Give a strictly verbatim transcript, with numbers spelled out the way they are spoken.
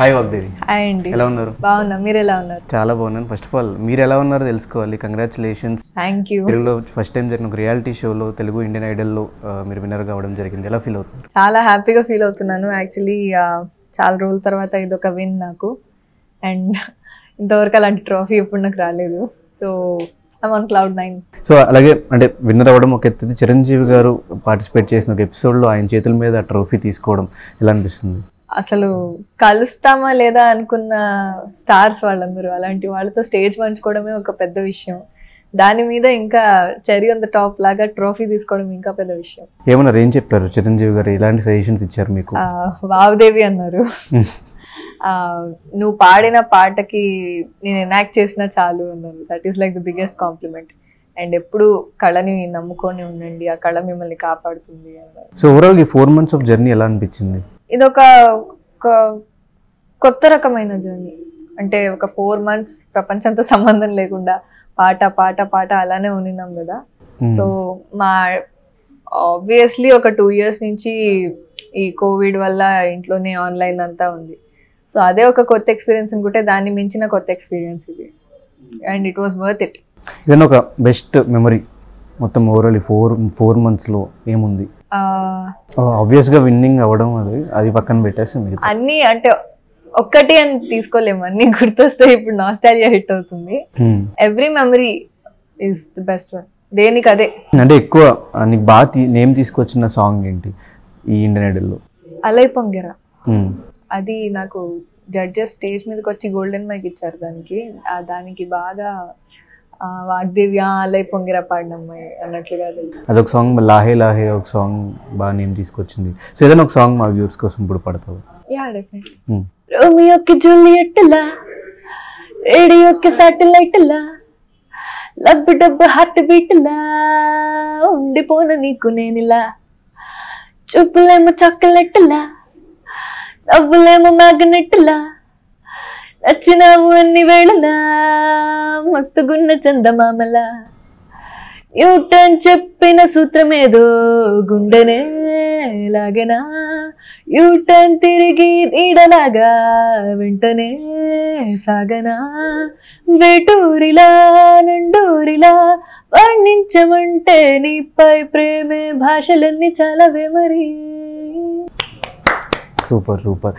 Hi Vagdevi. Hi అండి. ఎలా ఉన్నారు? బాగున్నా, మీరు ఎలా ఉన్నారు? చాలా బాగున్నాను. ఫస్ట్ ఆఫ్ ఆల్ మీరు ఎలా ఉన్నారో తెలుసుకోవాలి. కంగ్రాచులేషన్స్. Thank you. తెలుగులో ఫస్ట్ టైం జరిగిన ఒక రియాలిటీ షోలో తెలుగు ఇండియన్ ఐడల్లో మీరు విన్నర్ కావడం జరిగింది. ఎలా ఫీల్ అవుతుంది? చాలా హ్యాపీగా ఫీల్ అవుతున్నాను. యాక్చువల్లీ చాలా రోజుల తర్వాత ఇది ఒక విన్ నాకు, అండ్ ఇంతవరకు అలాంటి ట్రోఫీ ఎప్పుడు నాకు రాలేదు. So I'm on cloud nine. So అలాగే అంటే విన్నర్ అవ్వడం ఒక ఎత్తుది, చిరంజీవి గారు పార్టిసిపేట్ చేసిన ఒక ఎపిసోడ్లో ఆయన చేతుల మీద ఆ ట్రోఫీ తీసుకోవడం ఎలా అనిపిస్తుంది? అసలు కలుస్తామా లేదా అనుకున్న స్టార్స్ వాళ్ళందరూ, అలాంటి వాళ్ళతో స్టేజ్ పంచుకోవడమే ఒక పెద్ద విషయం. దాని మీద ఇంకా చెరీ ఆన్ ద టాప్ లాగా ట్రోఫీ తీసుకోవడం ఇంకా పెద్ద విషయం. ఏమన్నారు, ఏం చెప్పారు చిరంజీవి గారు? ఎలాంటి సజెషన్స్ ఇచ్చారు మీకు? వాగ్దేవి అన్నారు, నువ్వు పాడిన పాటకి నేను ఎనాక్ట్ చేసినా చాలు అన్నారు. That is like the biggest compliment. And ఎప్పుడు కళని నమ్ముకొని ఉండండి, ఆ కళ మిమ్మల్ని కాపాడుతుంది అన్నారు. సో ఓవరాల్ ఈ ఫోర్ మంత్స్ ఆఫ్ జర్నీ ఎలా అనిపించింది? ఇది ఒక కొత్త రకమైన జర్నీ. అంటే ఒక ఫోర్ మంత్స్ ప్రపంచంతో సంబంధం లేకుండా పాట పాట పాట అలానే ఉన్నాం కదా. సో మా ఆబ్వియస్లీ ఒక టూ ఇయర్స్ నుంచి ఈ కోవిడ్ వల్ల ఇంట్లోనే ఆన్లైన్ అంతా ఉంది. సో అదే ఒక కొత్త ఎక్స్పీరియన్స్ అనుకుంటే దాన్ని మించిన కొత్త ఎక్స్పీరియన్స్ ఇది, and it was worth it. ఇదన్న ఒక బెస్ట్ మెమరీ మొత్తం ఓవరాల్ ఫోర్ ఫోర్ మంత్స్లో ఏముంది? ఆబ్వియస్ గా విన్నింగ్ అవ్వడం, అది అది పక్కన పెట్టేసి అన్ని అంటే ఒక్కటి అని తీసుకోలేము, అన్ని గుర్తొస్తే ఇప్పుడు నాస్టాలియా హిట్ అవుతుంది. Every memory is the best one. దేనికి అదే. అంటే ఎక్కువ నీకు బాగా నేమ్ తీసుకొచ్చిన సాంగ్ ఏంటి ఈ ఇండియన్ ఐడల్లో? అలై పొంగెరా. అది నాకు జడ్జెస్ స్టేజ్ మీదకి వచ్చి గోల్డెన్ మైక్ ఇచ్చారు దానికి. దానికి బాగా వాగ్దేవి అలై పొంగిరా పాడిన అమ్మాయి అన్నట్లుగా తెలుసు. అదొక సాంగ్. లాహే లాహే ఒక సాంగ్ బాగా నేమ్ తీసుకొచ్చింది. సో ఏదైనా ఒక సాంగ్ మా వ్యూవర్స్ కోసం ఇప్పుడు పడతావు? Yeah definitely. రోమియోకి జూలియట్లా, రేడియోకి సాటిలైట్లా, లబ్ డబ్ హార్ట్ బీట్లా, ఉండిపోను నీకు నేనిలా, చూపులేమో చాక్లెట్లా, నవ్వులేమో మ్యాగ్నెట్లా, నచ్చినావు అన్ని వేళలా, మస్తుగున్న చందమామలా, న్యూటన్ చెప్పిన సూత్రమేదో గుండెనే లాగనా, యూటర్న్ తిరిగి నీడలాగా వెంటనే సాగనా, వేటూరిలా నండూరిలా వర్ణించమంటే నీపై ప్రేమే భాషలన్నీ చాలావే మరి. Super super.